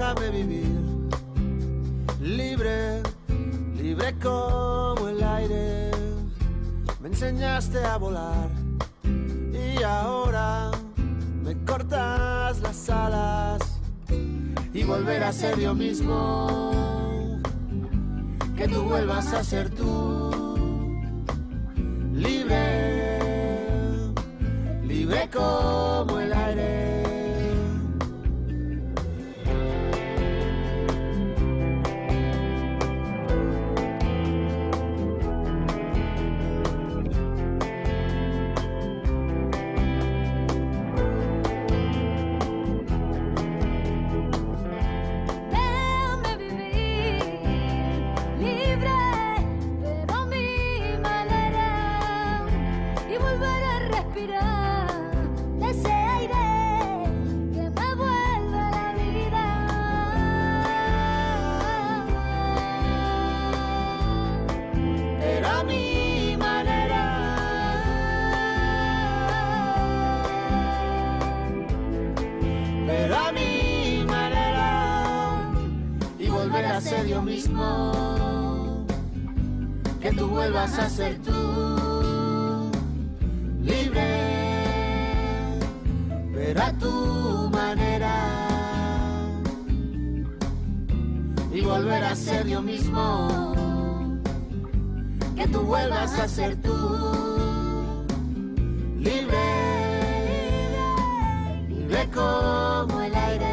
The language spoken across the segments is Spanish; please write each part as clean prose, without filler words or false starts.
déjame vivir, libre, libre como el aire. Me enseñaste a volar y ahora me cortas las alas y volver a ser yo mismo, que tú vuelvas a ser tú, libre, libre como el aire. Ser yo mismo, que tú vuelvas a ser tú, libre, pero a tu manera, y volver a ser yo mismo, que tú vuelvas a ser tú, libre, libre como el aire.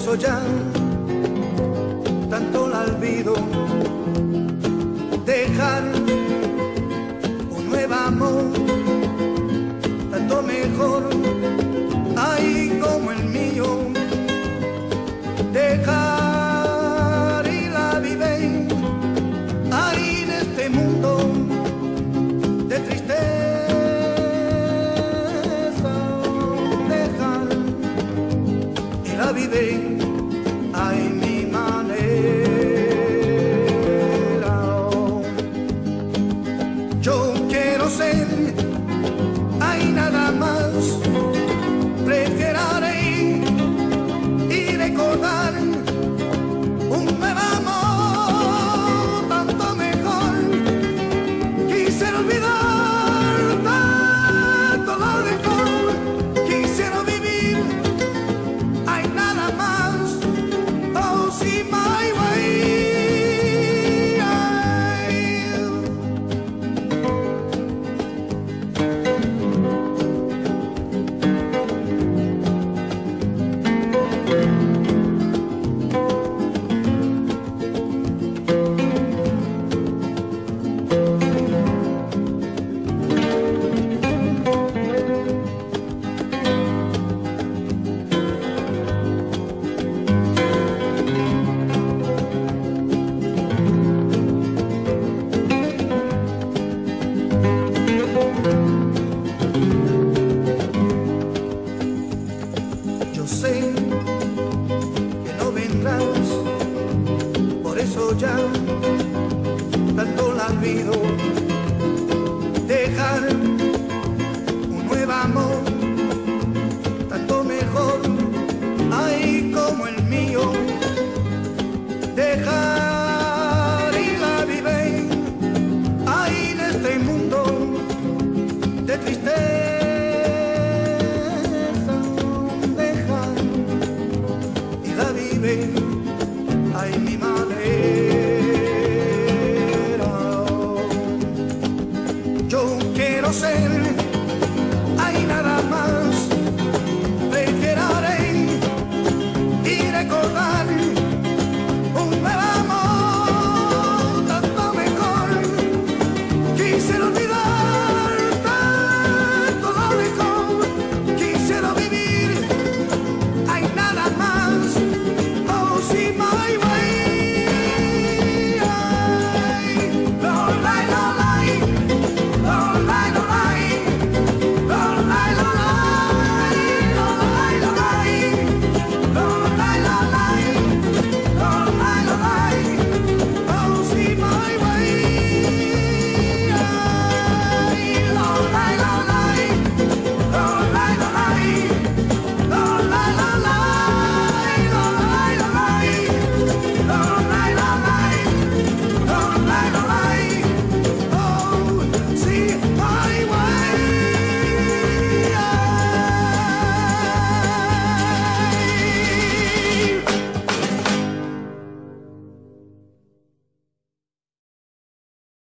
eso ya tanto la olvido. Dejar un nuevo amor, tanto mejor, ay como el mío. Dejar y la vive, ahí en este mundo de tristeza. Dejar y la vive, ay mi manera. Yo quiero ser, hay nada más, preferiré y recordar un nuevo amor, tanto mejor. Quisiera olvidar tanto lo dejó, quisiera vivir, hay nada más, oh sí, my way. Yo sé que no vendrás, por eso ya tanto la olvido. Dejar un nuevo amor, tanto mejor, ay como el mío. Dejar y la vive, ay en este mundo de tristeza. Dejar y la vive, ay mi madre.